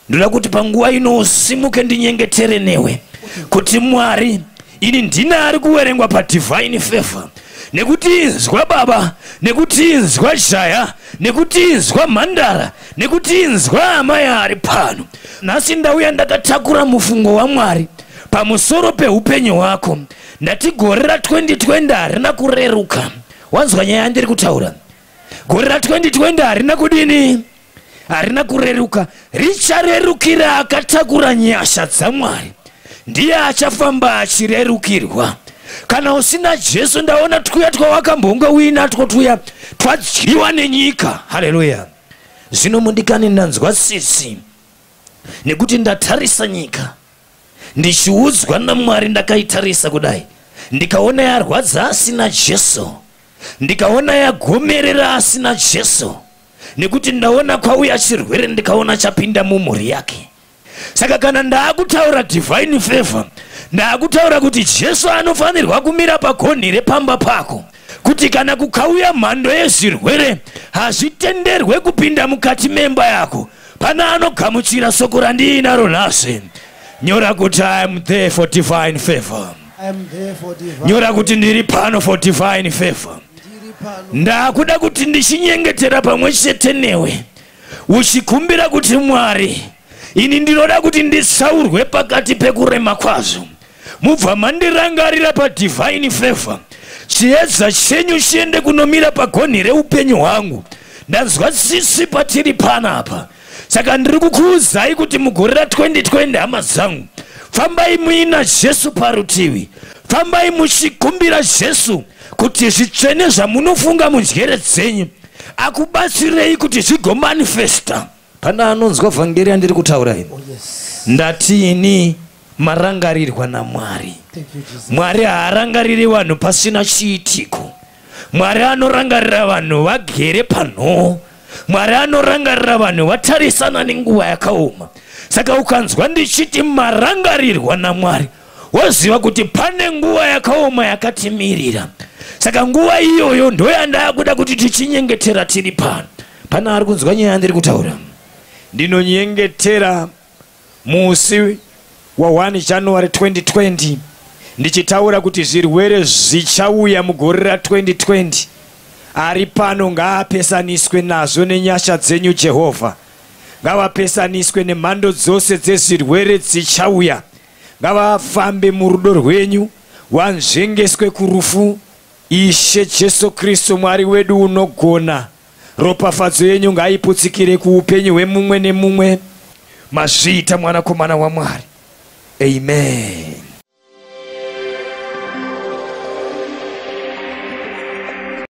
ndoda kuti panguva ino usimuke ndinyengetere newe kuti Mwari ini ndina ari kuwerengwa pa divine favor, nekuti inzwa baba, nekuti inzwa jaya, nekuti inzwa mandara, nekuti inzwa amai ari pano. Nhasi ndauya ndakatakura mufungo wa Mwari pamusoro peupenyu hwako. Ndati gore ra 2020 harina kureruka. Wanzwa nyaya ndiri kutaura? Gore ra 2020 harina kudini? Harina kureruka. Richarerukira akatakura nyasha dzaMwari. Ndiye achafamba achirerukirwa. Kana usina Jesu ndaona tukuya twawakambonga winatwo tuya twadyiwa nenyika. Haleluya. Zvino mundikani ndanzwa sisi nekuti ndatarisa nyika, ndichiudzwa naMwari ndakaitarisa kudai, ndikaona yarwadza asina Jesu, ndikaona yagomerera asina Jesu, nekuti ndaona kwauya chirwere ndikaona chapinda mumhuri yake. Saka kana ndaakutaura divine favor, ndaakutaura kuti Jesu anofanirwa kumira pagonhi repamba pako, kuti kana kukauya mhando yezvirwere hazvitenderwe kupinda mukati memba yako. Pana anogamuchira soko randiinaro nhasi. Nyora kuti I am there for divine favor. Nyora kuti ndiri pano for divine favor. Ndakuda kuti ndichinyengetera pamwe chete newe, uchikumbira kuti Mwari, ini ndinoda kuti nditsaurwe pakati pekurema kwazvo. Mubva mandirangarira pa divine favor, chiedza chenyu chiende kunomira pagonhi reupenyu hwangu. Ndanzwa sisi patiri panapa. Saka ndiri kukuudzai kuti mugore ra 2020 hama dzangu, fambai muina Jesu parutivi. Fambai muchikumbira Jesu kuti zvitsvene zvamunofunga munjere dzenyu akubatsirei kuti zvigomanifesta. Pana anonzwa vhangeri yandiri kutaura ino? Ndati ini marangarirwa naMwari. Mwari haarangariri vanhu pasina chiitiko. Mwari anorangarira vanhu vagere panhoo. Mwari anorangarira vanhu vatarisana nenguva yakaoma. Saka ukanzwa ndichiti marangarirwa naMwari, woziva kuti pane nguva yakaoma yakatimirira. Saka nguva iyoyo ndoyandakuda kuti tichinyengetera tiri pano. Pana ari kunzwa nyaya yandiri kutaura? Ndinonyengetera musi wa 1 January 2020 ndichitaura kuti zvirwere zvichauya mugore ra 2020 ari pano ngaapesaniswe nazvo nenyasha dzenyu Jehovha. Ngavapesaniswe nemhando dzose dzezvirwere dzichauya. Ngavafambe murudo rwenyu, vanzvengeswe kurufu. Ishe Jesu Kristu Mwari wedu unogona, ropafadzo yenyu ngaiputsikire kuupenyu hwemumwe nemumwe. Mazviita mwanakomana waMwari. Amen.